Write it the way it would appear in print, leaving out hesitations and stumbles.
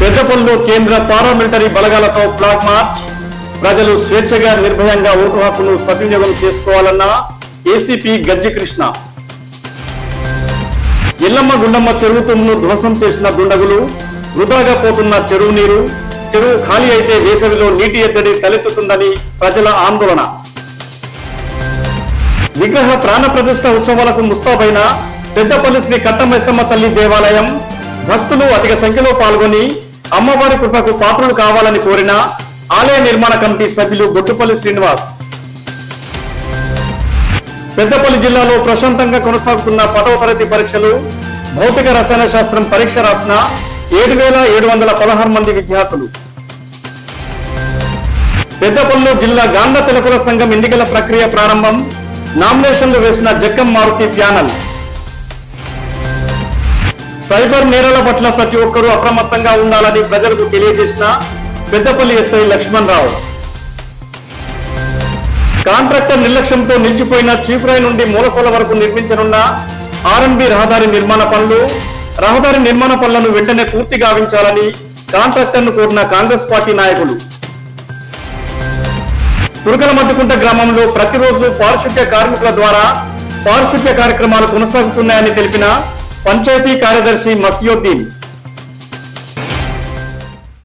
పెద్దపల్లిలో కేంద్ర paramilitary బలగాలతో flag March. ప్రజలు స్వేచ్ఛగా నిర్భయంగా ఓటు హక్కును సద్వినియోగం చేసుకోవాలన్న ఏసీపీ గజ్జి కృష్ణ. ఎల్లమ్మ గుండమ్మ చెరువు తుమ్మును ధ్వంసం చేసిన దుండగులు, వృధాగా పోతున్న చెరువు నీరు, చెరువు ఖాళీ అయితే వేసవిలో నీటి ఎద్దడి తలెత్తుతుందని ప్రజల ఆందోళన. విగ్రహ ప్రాణ ప్రతిష్ఠ ఉత్సవాలకు ముస్తాబైన పెద్దపల్లి శ్రీ కట్టమైసమ్మ తల్లి దేవాలయం. భక్తులు అధిక సంఖ్యలో పాల్గొని అమ్మవారి కృపకు పాత్రలు కావాలని కోరిన ఆలయ నిర్మాణ కమిటీ సభ్యులు బొట్టుపల్లి శ్రీనివాస్. పెద్దపల్లి జిల్లాలో ప్రశాంతంగా కొనసాగుతున్న 10వ తరగతి పరీక్షలు. భౌతిక రసాయన శాస్త్రం పరీక్ష రాసిన 7,716 మంది విద్యార్థులు. పెద్దపల్లిలో జిల్లా గాంధ తిలకుల సంఘం ఎన్నికల ప్రక్రియ ప్రారంభం. నామినేషన్లు వేసిన జక్కం మారుతి ప్యానల్. సైబర్ నేరాల పట్ల ప్రతి ఒక్కరూ అప్రమత్తంగా ఉండాలని ప్రజలకు తెలియజేసిన పెద్దపల్లి ఎస్ఐ లక్ష్మణ్ రావు. కాంట్రాక్టర్ నిర్లక్ష్యంతో నిలిచిపోయిన చీపురాయి నుండి మూలసల వరకు నిర్మించనున్న ఆర్ఎన్బి రహదారి నిర్మాణ పనులు. రహదారి నిర్మాణ పనులను వెంటనే పూర్తి గావించాలని కాంట్రాక్టర్ను కోరిన కాంగ్రెస్ పార్టీ నాయకులు. తురకలమద్దుకుంట గ్రామంలో ప్రతిరోజు పారిశుద్ధ్య కార్మికుల ద్వారా పారిశుద్ధ్య కార్యక్రమాలు కొనసాగుతున్నాయని తెలిపిన పంచాయతీ కార్యదర్శి మసియుద్దీన్.